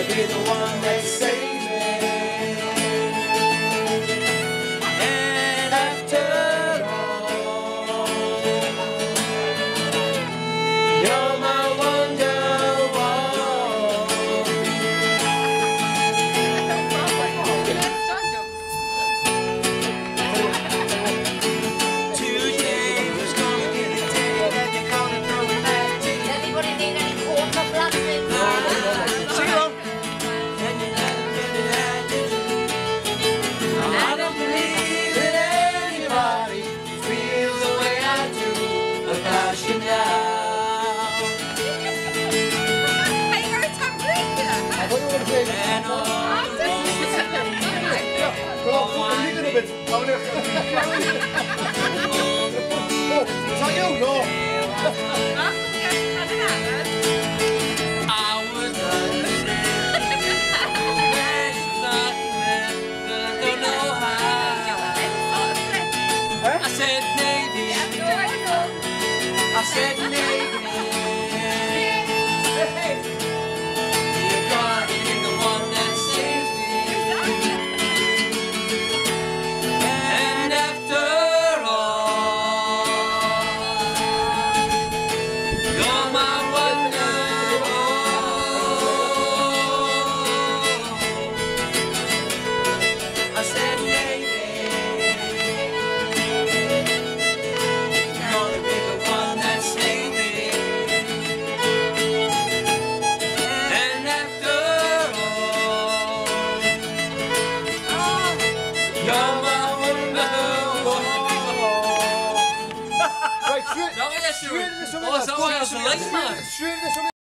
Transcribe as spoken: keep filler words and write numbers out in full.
be the one that saves me. And after all, you're my Wonderwall. Today was gonna be the day that you're gonna throw it back to. Anybody need any quarter glasses? Sing along. And you never really had to do. I don't believe that anybody feels the way I do about you now. Hey, you're a Tamrica. And all the I was understand. There's nothing left, but I don't know how. I said maybe. I said maybe. You're gonna be the one that saves me. And after all, you're my Wonderwall. I said maybe. You're gonna be the one that saves me. And after all, you're my Wonderwall. Right, straight, Zo is het, straight into something Oh, else. zo Go on, is het, straight- leuk, man. Straight into something